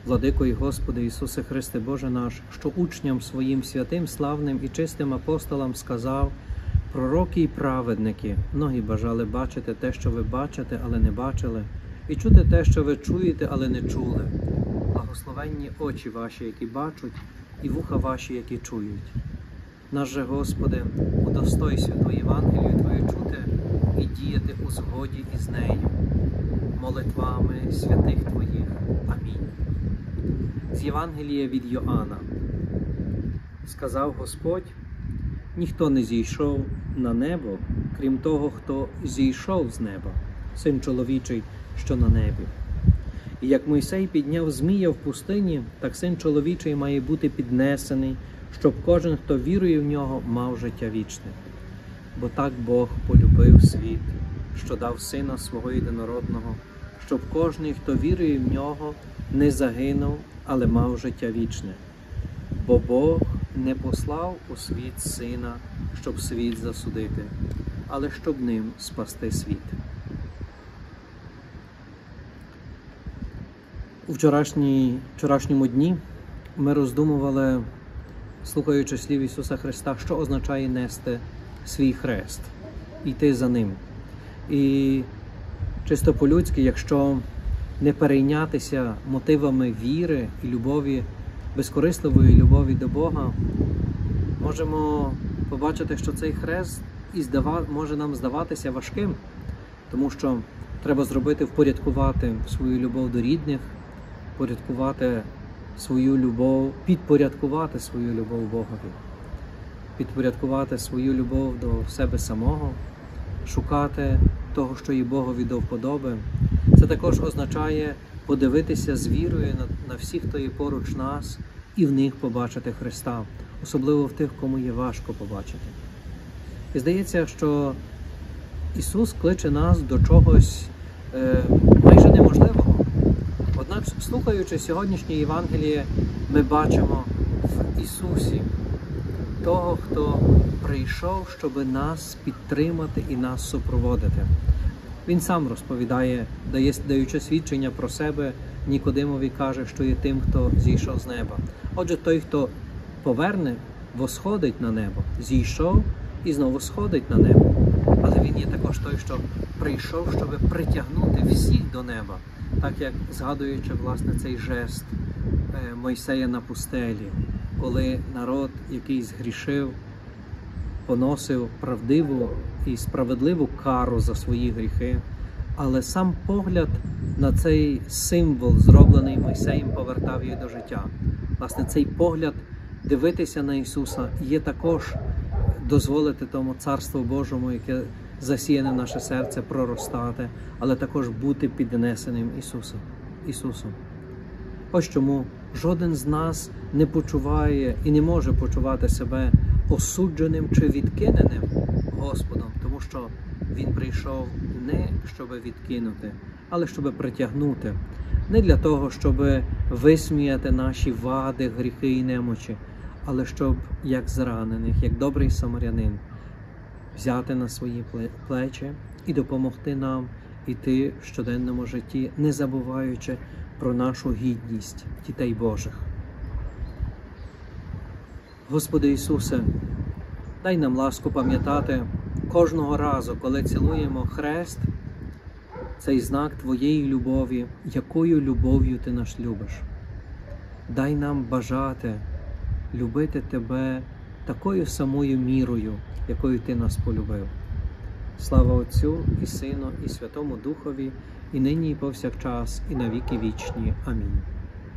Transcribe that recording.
Владико і Господи Ісусе Христе Боже наш, що учням своїм святим, славним і чистим апостолам сказав: пророки і праведники, многі бажали бачити те, що ви бачите, але не бачили, і чути те, що ви чуєте, але не чули. Благословенні очі ваші, які бачать, і вуха ваші, які чують. Наш же Господи, удостой святу Євангелію Твою чути і діяти у згоді із нею, молитвами святих Твоїх. Амінь. З Євангелія від Йоанна. Сказав Господь: ніхто не зійшов на небо, крім того, хто зійшов з неба, Син чоловічий, що на небі. І як Мойсей підняв змія в пустині, так Син чоловічий має бути піднесений, щоб кожен, хто вірує в нього, мав життя вічне. Бо так Бог полюбив світ, що дав Сина Свого єдинородного, щоб кожен, хто вірує в нього, не загинув, але мав життя вічне. Бо Бог не послав у світ Сина, щоб світ засудити, але щоб ним спасти світ. У вчорашньому дні ми роздумували, слухаючи слів Ісуса Христа, що означає нести свій хрест, йти за Ним. І чисто по-людськи, якщо не перейнятися мотивами віри і любові, безкорисливої любові до Бога, можемо побачити, що цей хрест може нам здаватися важким, тому що треба впорядкувати свою любов до рідних, підпорядкувати свою любов Богові, підпорядкувати свою любов до себе самого, шукати того, що є Богові до вподоби. Це також означає подивитися з вірою на всіх, хто є поруч нас, і в них побачити Христа, особливо в тих, кому є важко побачити. І здається, що Ісус кличе нас до чогось майже неможливого. Однак, слухаючи сьогоднішнє Євангеліє, ми бачимо в Ісусі того, хто прийшов, щоб нас підтримати і нас супроводити. Він сам розповідає, даючи свідчення про себе, Нікодимові каже, що є тим, хто зійшов з неба. Отже, той, хто поверне, восходить на небо, зійшов і знову сходить на небо. Але він є також той, що прийшов, щоб притягнути всіх до неба, так як згадуючи, власне, цей жест Мойсея на пустелі, коли народ, який згрішив, поносив правдиву і справедливу кару за свої гріхи, але сам погляд на цей символ, зроблений Мойсеєм, повертав їх до життя. Власне, цей погляд дивитися на Ісуса є також дозволити тому Царству Божому, яке засіяне в наше серце, проростати, але також бути піднесеним Ісусом. Ось чому жоден з нас не почуває і не може почувати себе осудженим чи відкиненим Господом, тому що Він прийшов не щоб відкинути, але щоб притягнути. Не для того, щоб висміяти наші вади, гріхи і немочі, але щоб, як зранених, як добрий самарянин, взяти на свої плечі і допомогти нам іти в щоденному житті, не забуваючи про нашу гідність дітей Божих. Господи Ісусе, дай нам ласку пам'ятати кожного разу, коли цілуємо хрест, цей знак Твоєї любові, якою любов'ю Ти нас любиш. Дай нам бажати любити Тебе такою самою мірою, якою Ти нас полюбив. Слава Отцю і Сину, і Святому Духові, і нині, і повсякчас, і на віки вічні. Амінь.